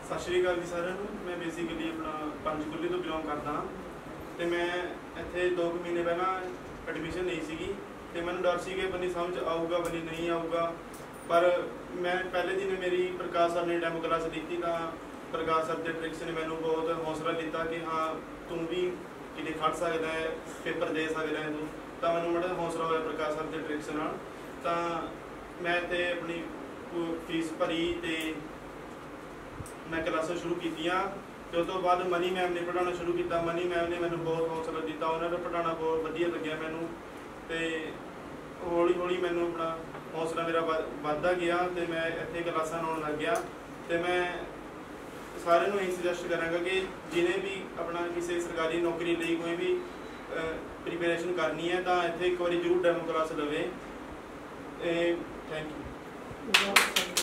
सत श्री अकाल जी सारिਆਂ ਨੂੰ। मैं बेसिकली अपना पंचकुले तो बिलोंग करदा हाँ तो मैं इत्थे 2 महीने पहला एडमिशन ली सी तो मैं डर सी कि बनी समझ आऊगा बनी नहीं आऊगा। पर मैं पहले दिन मेरी प्रकाश सर ने डेमो क्लास ली तो प्रकाश सर के ट्रिक्स ने मैंने बहुत हौसला दिता कि हाँ तू भी कि खड़ सकता है पेपर दे सकता है तू। तो मैं बड़ा हौसला होया प्रकाश सर के ट्रिक्स नाल। तो मैं इत्थे अपनी फीस भरी तो मैं क्लासा शुरू कीतियां तो उस तो बाद मनी मैम ने पढ़ाना शुरू किया। मनी मैम ने मैंने बहुत हौसला दिता, उन्होंने पढ़ाना बहुत वधिया लग्या मैनू तो हौली हौली मैनू अपना हौसला मेरा वधदा गया तो मैं इत्थे क्लासा लाउण लग गया। तो मैं सारे नूं यही सुजैसट करांगा कि जिन्हें भी अपना किसी सरकारी नौकरी लई कोई भी प्रिपेरेशन करनी है तो इत्थे एक बार जरूर डेमो क्लास लवे। Thank you.